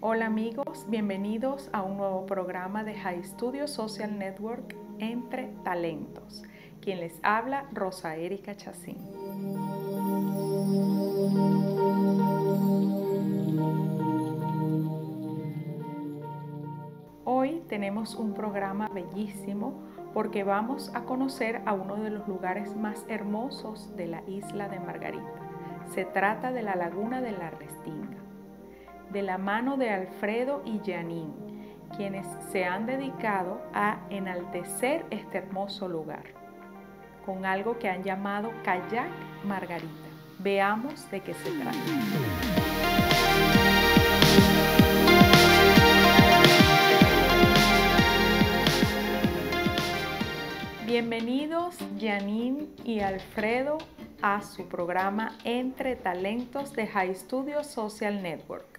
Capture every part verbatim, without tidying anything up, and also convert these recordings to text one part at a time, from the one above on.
Hola amigos, bienvenidos a un nuevo programa de High Studio Social Network Entre Talentos. Quien les habla, Rosa Erika Chacín. Hoy tenemos un programa bellísimo porque vamos a conocer a uno de los lugares más hermosos de la isla de Margarita. Se trata de la Laguna de la Restinga, de la mano de Alfredo y Janine, quienes se han dedicado a enaltecer este hermoso lugar con algo que han llamado Kayak Margarita. Veamos de qué se trata. Bienvenidos Janine y Alfredo a su programa Entre Talentos de High Studio Social Network.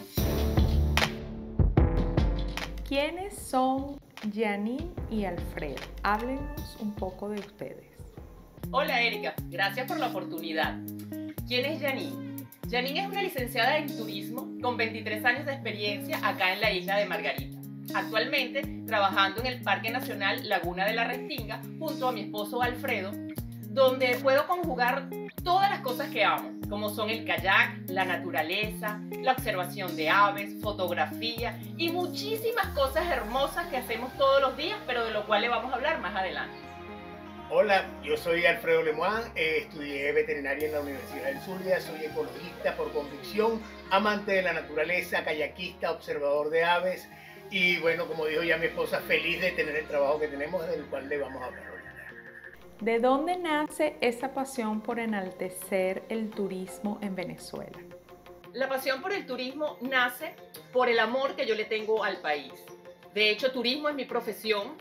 ¿Quiénes son Janine y Alfredo? Háblenos un poco de ustedes. Hola Erika, gracias por la oportunidad. ¿Quién es Janine? Janine es una licenciada en turismo con veintitrés años de experiencia acá en la isla de Margarita. Actualmente trabajando en el Parque Nacional Laguna de la Restinga junto a mi esposo Alfredo, donde puedo conjugar todas las cosas que amo, como son el kayak, la naturaleza, la observación de aves, fotografía y muchísimas cosas hermosas que hacemos todos los días, pero de lo cual le vamos a hablar más adelante. Hola, yo soy Alfredo Lemoine, eh, estudié veterinaria en la Universidad del Zulia, soy ecologista por convicción, amante de la naturaleza, kayakista, observador de aves y bueno, como dijo ya mi esposa, feliz de tener el trabajo que tenemos, del cual le vamos a hablar ahorita. ¿De dónde nace esa pasión por enaltecer el turismo en Venezuela? La pasión por el turismo nace por el amor que yo le tengo al país. De hecho, turismo es mi profesión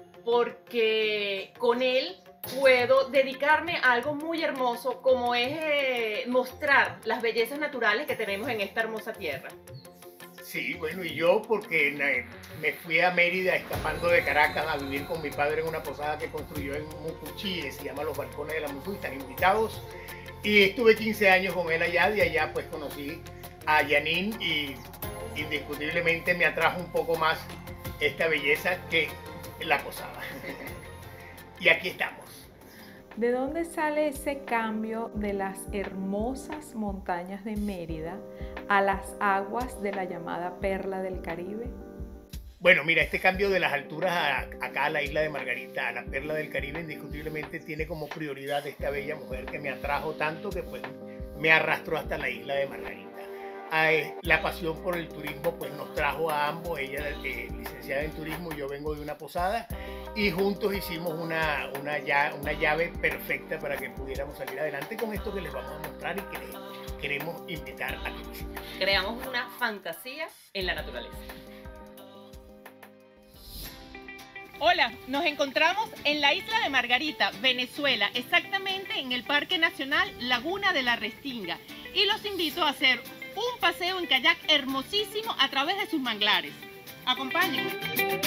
porque con él puedo dedicarme a algo muy hermoso como es eh, mostrar las bellezas naturales que tenemos en esta hermosa tierra. Sí, bueno, y yo porque me fui a Mérida escapando de Caracas a vivir con mi padre en una posada que construyó en Mucuchí, que se llama Los Balcones de la Mucuchí, están invitados. Y estuve quince años con él allá, de allá pues conocí a Janine y indiscutiblemente me atrajo un poco más esta belleza que la posada. Y aquí estamos. ¿De dónde sale ese cambio de las hermosas montañas de Mérida a las aguas de la llamada Perla del Caribe? Bueno, mira, este cambio de las alturas a, acá a la isla de Margarita, a la Perla del Caribe, indiscutiblemente tiene como prioridad esta bella mujer que me atrajo tanto que pues me arrastró hasta la isla de Margarita. La pasión por el turismo pues nos trajo a ambos, ella es eh, licenciada en turismo, yo vengo de una posada y juntos hicimos una, una, una llave perfecta para que pudiéramos salir adelante con esto que les vamos a mostrar y que les queremos invitar a que visiten. Creamos una fantasía en la naturaleza. Hola, nos encontramos en la isla de Margarita, Venezuela, exactamente en el Parque Nacional Laguna de la Restinga, y los invito a hacer un paseo en kayak hermosísimo a través de sus manglares. Acompáñenme.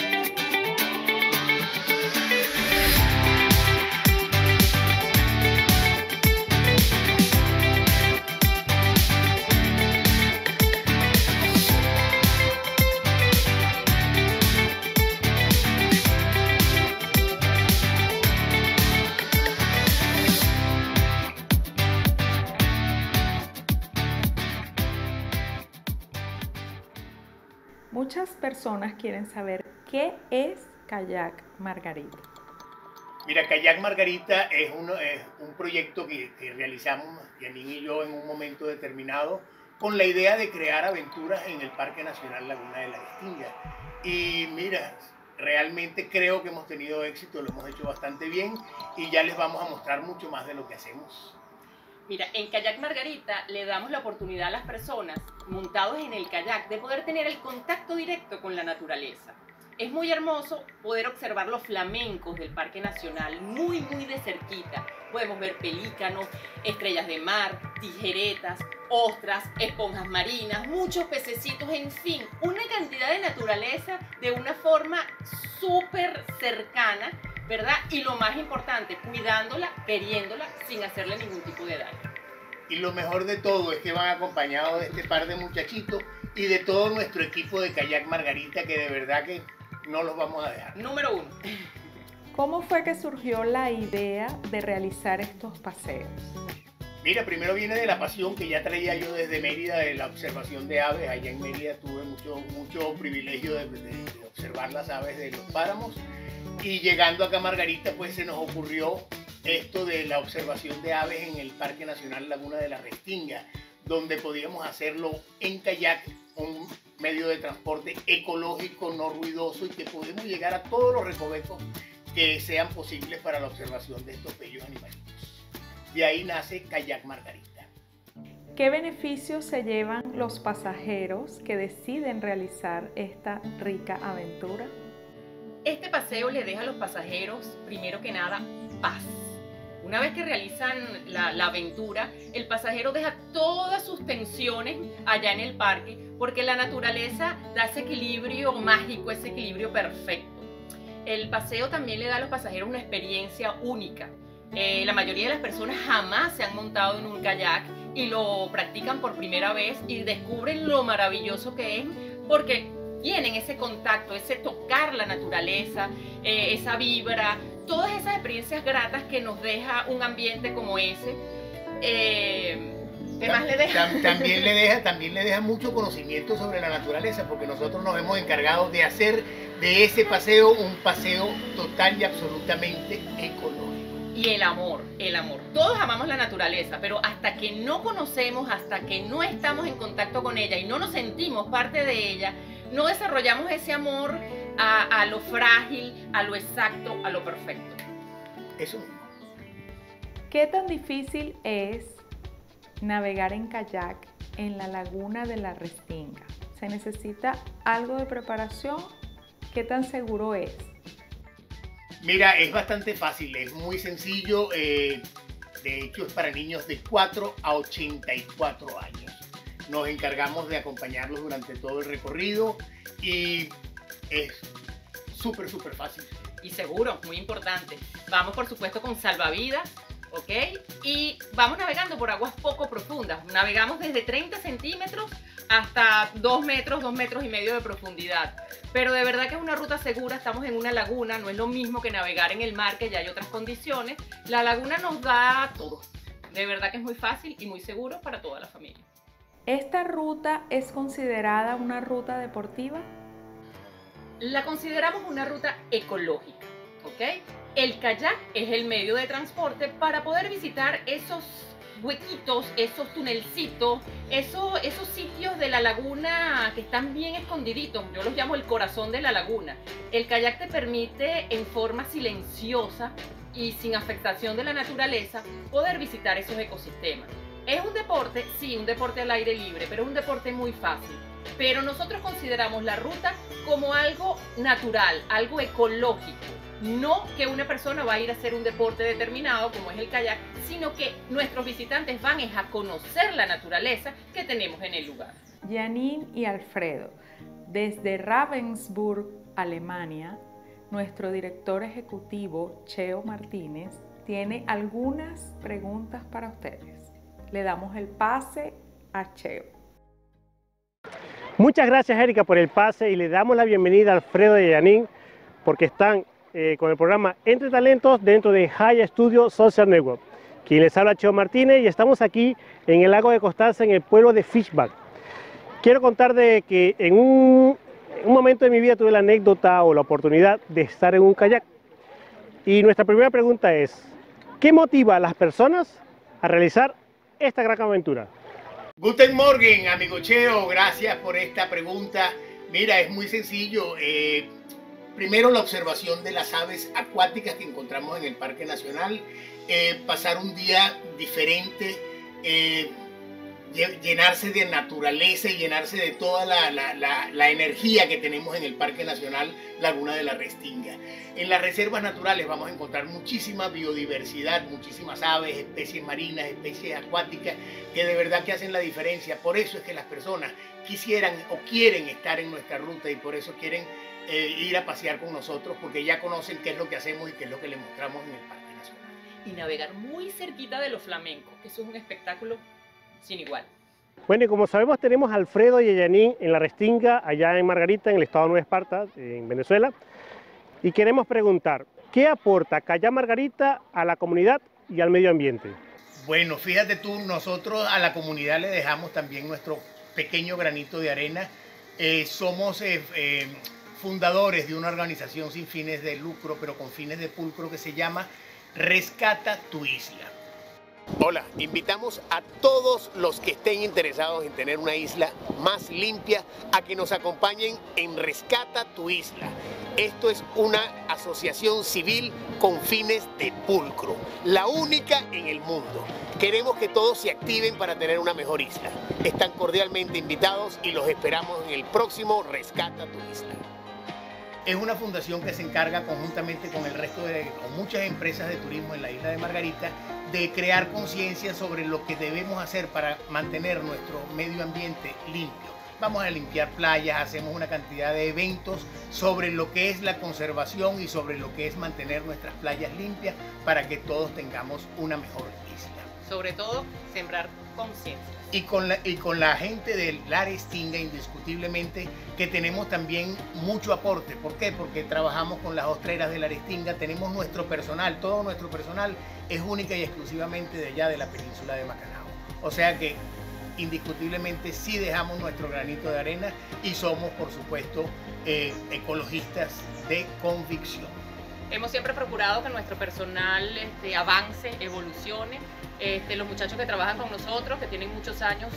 Muchas personas quieren saber qué es Kayak Margarita. Mira, Kayak Margarita es, uno, es un proyecto que, que realizamos Janine y yo en un momento determinado con la idea de crear aventuras en el Parque Nacional Laguna de la Restinga. Y mira, realmente creo que hemos tenido éxito, lo hemos hecho bastante bien y ya les vamos a mostrar mucho más de lo que hacemos. Mira, en Kayak Margarita le damos la oportunidad a las personas montados en el kayak de poder tener el contacto directo con la naturaleza. Es muy hermoso poder observar los flamencos del Parque Nacional muy, muy de cerquita. Podemos ver pelícanos, estrellas de mar, tijeretas, ostras, esponjas marinas, muchos pececitos, en fin, una cantidad de naturaleza de una forma súper cercana, ¿verdad? Y lo más importante, cuidándola, queriéndola, sin hacerle ningún tipo de daño. Y lo mejor de todo es que van acompañados de este par de muchachitos y de todo nuestro equipo de Kayak Margarita, que de verdad que no los vamos a dejar. Número uno. ¿Cómo fue que surgió la idea de realizar estos paseos? Mira, primero viene de la pasión que ya traía yo desde Mérida, de la observación de aves. Allá en Mérida tuve mucho, mucho privilegio de, de, de observar las aves de los páramos. Y llegando acá a Margarita, pues se nos ocurrió esto de la observación de aves en el Parque Nacional Laguna de la Restinga, donde podíamos hacerlo en kayak, un medio de transporte ecológico, no ruidoso, y que podemos llegar a todos los recovecos que sean posibles para la observación de estos bellos animalitos. De ahí nace Kayak Margarita. ¿Qué beneficios se llevan los pasajeros que deciden realizar esta rica aventura? Este paseo le deja a los pasajeros, primero que nada, paz. Una vez que realizan la, la aventura, el pasajero deja todas sus tensiones allá en el parque, porque la naturaleza da ese equilibrio mágico, ese equilibrio perfecto. El paseo también le da a los pasajeros una experiencia única. Eh, la mayoría de las personas jamás se han montado en un kayak y lo practican por primera vez y descubren lo maravilloso que es, porque tienen ese contacto, ese tocar la naturaleza, eh, esa vibra, todas esas experiencias gratas que nos deja un ambiente como ese. Eh, ¿Qué más le deja? También le deja, también le deja mucho conocimiento sobre la naturaleza, porque nosotros nos hemos encargado de hacer de ese paseo un paseo total y absolutamente ecológico. Y el amor, el amor. Todos amamos la naturaleza, pero hasta que no conocemos, hasta que no estamos en contacto con ella y no nos sentimos parte de ella, no desarrollamos ese amor a, a lo frágil, a lo exacto, a lo perfecto. Eso mismo. ¿Qué tan difícil es navegar en kayak en la laguna de la Restinga? ¿Se necesita algo de preparación? ¿Qué tan seguro es? Mira, es bastante fácil, es muy sencillo. Eh, de hecho, es para niños de cuatro a ochenta y cuatro años. Nos encargamos de acompañarlos durante todo el recorrido y es súper, súper fácil. Y seguro, muy importante. Vamos, por supuesto, con salvavidas, ¿ok? Y vamos navegando por aguas poco profundas. Navegamos desde treinta centímetros hasta dos metros, dos metros y medio de profundidad. Pero de verdad que es una ruta segura, estamos en una laguna, no es lo mismo que navegar en el mar, que ya hay otras condiciones. La laguna nos da todo. De verdad que es muy fácil y muy seguro para toda la familia. ¿Esta ruta es considerada una ruta deportiva? La consideramos una ruta ecológica, ¿ok? El kayak es el medio de transporte para poder visitar esos huequitos, esos tunelcitos, esos, esos sitios de la laguna que están bien escondiditos. Yo los llamo el corazón de la laguna. El kayak te permite en forma silenciosa y sin afectación de la naturaleza poder visitar esos ecosistemas. Es un deporte, sí, un deporte al aire libre, pero es un deporte muy fácil. Pero nosotros consideramos la ruta como algo natural, algo ecológico. No que una persona va a ir a hacer un deporte determinado como es el kayak, sino que nuestros visitantes van a conocer la naturaleza que tenemos en el lugar. Janine y Alfredo, desde Ravensburg, Alemania, nuestro director ejecutivo, Cheo Martínez, tiene algunas preguntas para ustedes. Le damos el pase a Cheo. Muchas gracias, Erika, por el pase, y le damos la bienvenida a Alfredo y a Janine porque están eh, con el programa Entre Talentos dentro de Haya Studio Social Network. Quien les habla, Cheo Martínez, y estamos aquí en el lago de Constanza, en el pueblo de Fischbach. Quiero contar de que en un, en un momento de mi vida tuve la anécdota o la oportunidad de estar en un kayak. Y nuestra primera pregunta es, ¿qué motiva a las personas a realizar esta gran aventura? Guten Morgen, amigo Cheo, gracias por esta pregunta. Mira, es muy sencillo. Eh, primero, la observación de las aves acuáticas que encontramos en el Parque Nacional. Eh, pasar un día diferente, eh, llenarse de naturaleza y llenarse de toda la, la, la, la energía que tenemos en el Parque Nacional Laguna de la Restinga. En las reservas naturales vamos a encontrar muchísima biodiversidad, muchísimas aves, especies marinas, especies acuáticas, que de verdad que hacen la diferencia. Por eso es que las personas quisieran o quieren estar en nuestra ruta, y por eso quieren eh, ir a pasear con nosotros, porque ya conocen qué es lo que hacemos y qué es lo que les mostramos en el Parque Nacional. Y navegar muy cerquita de los flamencos, que eso es un espectáculo sin igual. Bueno, y como sabemos tenemos a Alfredo y a Yanin en la Restinga, allá en Margarita, en el estado de Nueva Esparta, en Venezuela. Y queremos preguntar, ¿qué aporta Kayak Margarita a la comunidad y al medio ambiente? Bueno, fíjate tú, nosotros a la comunidad le dejamos también nuestro pequeño granito de arena. Eh, somos eh, eh, fundadores de una organización sin fines de lucro, pero con fines de pulcro, que se llama Rescata tu Isla. Hola, invitamos a todos los que estén interesados en tener una isla más limpia a que nos acompañen en Rescata tu Isla. Esto es una asociación civil con fines de pulcro, la única en el mundo. Queremos que todos se activen para tener una mejor isla. Están cordialmente invitados y los esperamos en el próximo Rescata tu Isla. Es una fundación que se encarga conjuntamente con el resto de con muchas empresas de turismo en la isla de Margarita de crear conciencia sobre lo que debemos hacer para mantener nuestro medio ambiente limpio. Vamos a limpiar playas, hacemos una cantidad de eventos sobre lo que es la conservación y sobre lo que es mantener nuestras playas limpias para que todos tengamos una mejor isla. Sobre todo, sembrar conciencia. Y con, la, y con la gente de la Restinga, indiscutiblemente, que tenemos también mucho aporte. ¿Por qué? Porque trabajamos con las ostreras de la Restinga, tenemos nuestro personal, todo nuestro personal es única y exclusivamente de allá de la península de Macanao. O sea que indiscutiblemente sí dejamos nuestro granito de arena y somos, por supuesto, eh, ecologistas de convicción. Hemos siempre procurado que nuestro personal este, avance, evolucione. Este, los muchachos que trabajan con nosotros, que tienen muchos años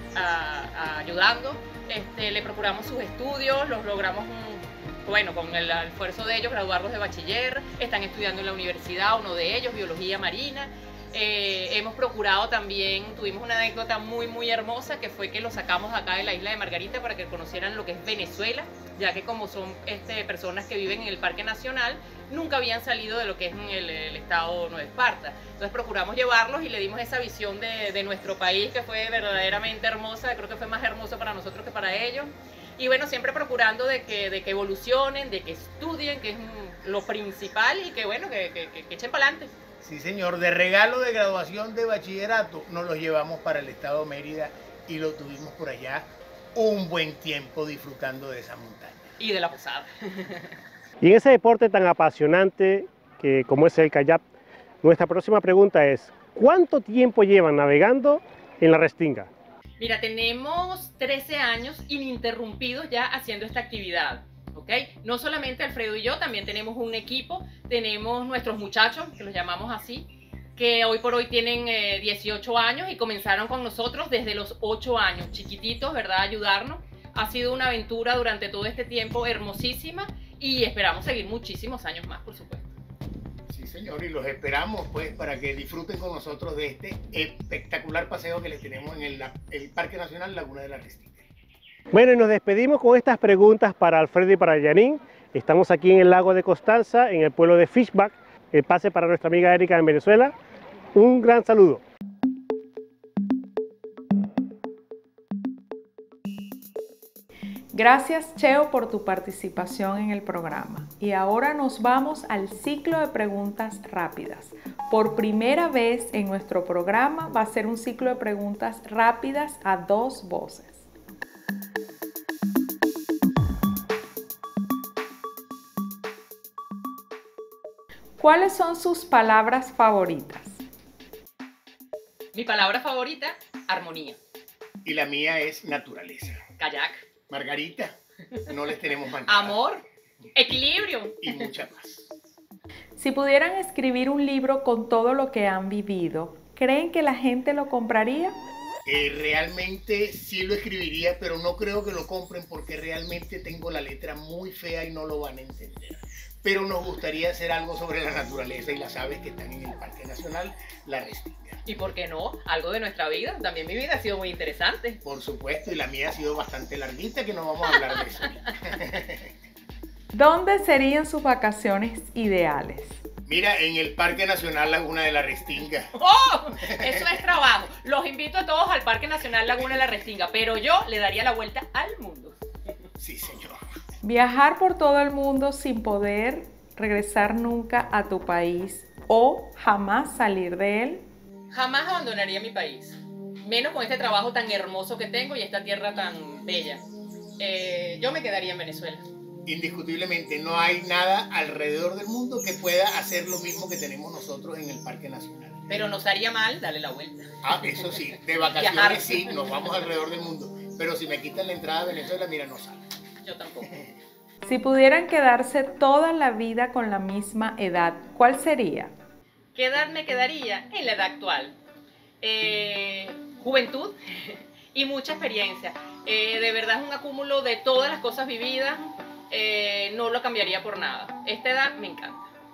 a, a ayudando, este, le procuramos sus estudios, los logramos, bueno, con el esfuerzo de ellos, graduarlos de bachiller, están estudiando en la universidad, uno de ellos, biología marina. Eh, hemos procurado también, tuvimos una anécdota muy muy hermosa que fue que los sacamos acá de la isla de Margarita para que conocieran lo que es Venezuela, ya que como son este, personas que viven en el Parque Nacional, nunca habían salido de lo que es el, el estado de Nueva Esparta. Entonces procuramos llevarlos y le dimos esa visión de, de nuestro país que fue verdaderamente hermosa, creo que fue más hermoso para nosotros que para ellos. Y bueno, siempre procurando de que, de que evolucionen, de que estudien, que es lo principal, y que bueno, que, que, que, que echen para adelante. Sí, señor. De regalo de graduación de bachillerato nos los llevamos para el estado de Mérida y lo tuvimos por allá un buen tiempo disfrutando de esa montaña. Y de la posada. Y en ese deporte tan apasionante que como es el kayak, nuestra próxima pregunta es, ¿cuánto tiempo llevan navegando en la Restinga? Mira, tenemos trece años ininterrumpidos ya haciendo esta actividad. ¿Okay? No solamente Alfredo y yo, también tenemos un equipo, tenemos nuestros muchachos, que los llamamos así, que hoy por hoy tienen eh, dieciocho años y comenzaron con nosotros desde los ocho años, chiquititos, ¿verdad? Ayudarnos. Ha sido una aventura durante todo este tiempo hermosísima y esperamos seguir muchísimos años más, por supuesto. Sí, señor, y los esperamos pues para que disfruten con nosotros de este espectacular paseo que les tenemos en el, el Parque Nacional Laguna de la Restinga. Bueno, y nos despedimos con estas preguntas para Alfredo y para Yanin. Estamos aquí en el lago de Constanza, en el pueblo de Fishback. El pase para nuestra amiga Erika en Venezuela. Un gran saludo. Gracias, Cheo, por tu participación en el programa. Y ahora nos vamos al ciclo de preguntas rápidas. Por primera vez en nuestro programa va a ser un ciclo de preguntas rápidas a dos voces. ¿Cuáles son sus palabras favoritas? Mi palabra favorita, armonía. Y la mía es naturaleza. Kayak. Margarita, no les tenemos más. Amor, equilibrio. Y mucha paz. Si pudieran escribir un libro con todo lo que han vivido, ¿creen que la gente lo compraría? Eh, realmente sí lo escribiría, pero no creo que lo compren porque realmente tengo la letra muy fea y no lo van a entender. Pero nos gustaría hacer algo sobre la naturaleza y las aves que están en el Parque Nacional La Restinga. ¿Y por qué no? Algo de nuestra vida. También mi vida ha sido muy interesante. Por supuesto, y la mía ha sido bastante larguita, que no vamos a hablar de eso. ¿Dónde serían sus vacaciones ideales? Mira, en el Parque Nacional Laguna de la Restinga. ¡Oh! Eso es trabajo. Los invito a todos al Parque Nacional Laguna de la Restinga, pero yo le daría la vuelta al mundo. Sí, señor. Viajar por todo el mundo sin poder regresar nunca a tu país o jamás salir de él. Jamás abandonaría mi país. menos con este trabajo tan hermoso que tengo y esta tierra tan bella. Eh, yo me quedaría en Venezuela. Indiscutiblemente no hay nada alrededor del mundo que pueda hacer lo mismo que tenemos nosotros en el Parque Nacional. Pero nos haría mal darle la vuelta. Ah, eso sí, de vacaciones Viajar. sí, nos vamos alrededor del mundo. Pero si me quitan la entrada a Venezuela, mira, no sale. Yo tampoco. Si pudieran quedarse toda la vida con la misma edad, ¿cuál sería? ¿Qué edad me quedaría? En la edad actual. Eh, juventud y mucha experiencia. Eh, de verdad es un acúmulo de todas las cosas vividas. Eh, no lo cambiaría por nada. Esta edad me encanta.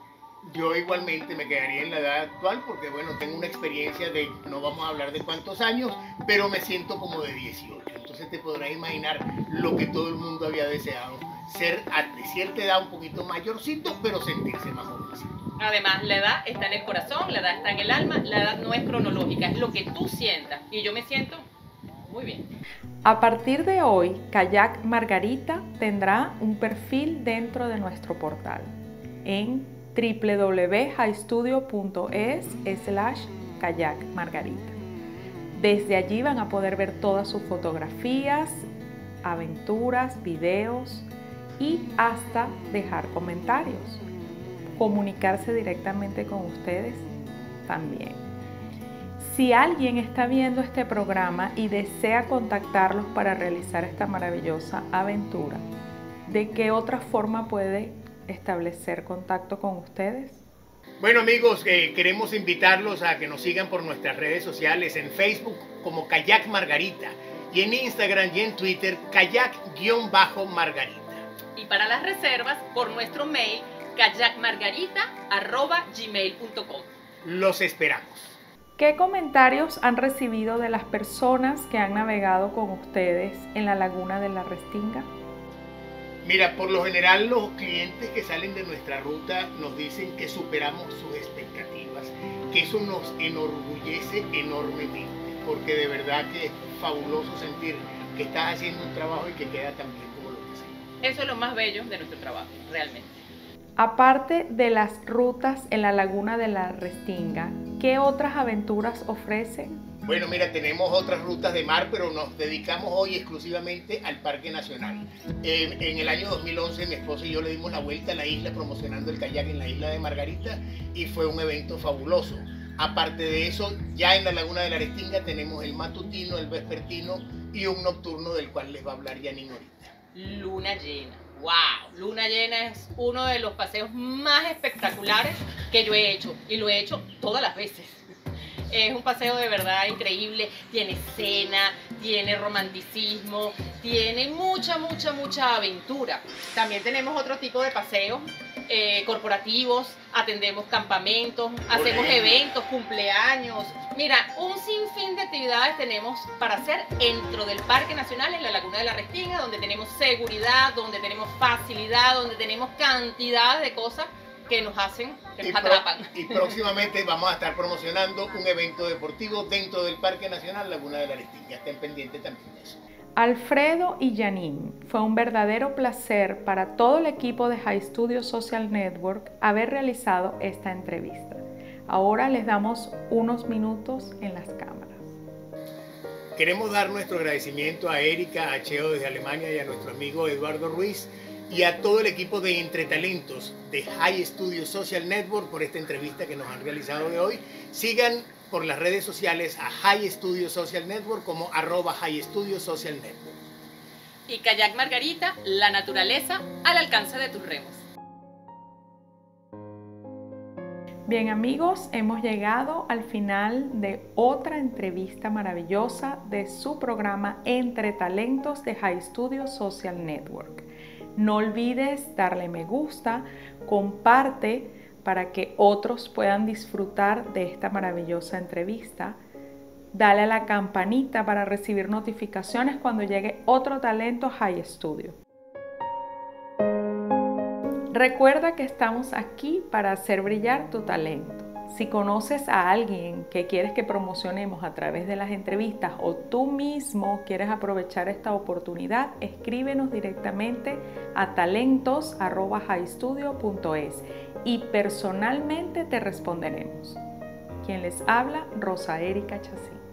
Yo igualmente me quedaría en la edad actual porque, bueno, tengo una experiencia de, no vamos a hablar de cuántos años, pero me siento como de dieciocho. Entonces te podrás imaginar lo que todo el mundo había deseado. Ser a cierta edad un poquito mayorcito, pero sentirse más jovencito. Además, la edad está en el corazón, la edad está en el alma, la edad no es cronológica, es lo que tú sientas. Y yo me siento muy bien. A partir de hoy, Kayak Margarita tendrá un perfil dentro de nuestro portal en w w w punto highstudio punto es slash kayak margarita. Desde allí van a poder ver todas sus fotografías, aventuras, videos y hasta dejar comentarios. Comunicarse directamente con ustedes también. Si alguien está viendo este programa y desea contactarlos para realizar esta maravillosa aventura, ¿de qué otra forma puede establecer contacto con ustedes? Bueno amigos, eh, queremos invitarlos a que nos sigan por nuestras redes sociales en Facebook como Kayak Margarita y en Instagram y en Twitter kayak-margarita. Y para las reservas por nuestro mail kayak margarita arroba gmail punto com. Los esperamos. ¿Qué comentarios han recibido de las personas que han navegado con ustedes en la laguna de la Restinga? Mira, por lo general los clientes que salen de nuestra ruta nos dicen que superamos sus expectativas, que eso nos enorgullece enormemente, porque de verdad que es fabuloso sentir que estás haciendo un trabajo y que queda tan bien como lo que sea. Eso es lo más bello de nuestro trabajo, realmente. Aparte de las rutas en la laguna de la Restinga, ¿qué otras aventuras ofrecen? Bueno, mira, tenemos otras rutas de mar, pero nos dedicamos hoy exclusivamente al Parque Nacional. Eh, en el año dos mil once, mi esposo y yo le dimos la vuelta a la isla promocionando el kayak en la isla de Margarita y fue un evento fabuloso. Aparte de eso, ya en la laguna de la Restinga tenemos el matutino, el vespertino y un nocturno del cual les va a hablar Yanin ahorita. Luna llena. ¡Wow! Luna llena es uno de los paseos más espectaculares que yo he hecho y lo he hecho todas las veces. Es un paseo de verdad increíble, tiene cena, tiene romanticismo, tiene mucha, mucha, mucha aventura. También tenemos otro tipo de paseos eh, corporativos, atendemos campamentos, hacemos eventos, cumpleaños. Mira, un sinfín de actividades tenemos para hacer dentro del Parque Nacional en la Laguna de la Restinga, donde tenemos seguridad, donde tenemos facilidad, donde tenemos cantidad de cosas que nos hacen, que nos atrapan. Y próximamente vamos a estar promocionando un evento deportivo dentro del Parque Nacional Laguna de la Restinga. Estén pendientes también de eso. Alfredo y Yanin, fue un verdadero placer para todo el equipo de High Studio Social Network haber realizado esta entrevista. Ahora les damos unos minutos en las cámaras. Queremos dar nuestro agradecimiento a Erika, a Cheo desde Alemania y a nuestro amigo Eduardo Ruiz y a todo el equipo de Entretalentos de High Studio Social Network por esta entrevista que nos han realizado de hoy. Sigan por las redes sociales a High Studio Social Network como arroba High Studio Social Network. Y Kayak Margarita, la naturaleza al alcance de tus remos. Bien amigos, hemos llegado al final de otra entrevista maravillosa de su programa Entre Talentos de High Studio Social Network. No olvides darle me gusta, comparte para que otros puedan disfrutar de esta maravillosa entrevista. Dale a la campanita para recibir notificaciones cuando llegue otro talento High Studio. Recuerda que estamos aquí para hacer brillar tu talento. Si conoces a alguien que quieres que promocionemos a través de las entrevistas o tú mismo quieres aprovechar esta oportunidad, escríbenos directamente a talentos arroba highstudio punto es y personalmente te responderemos. Quien les habla, Rosa Erika Chacín.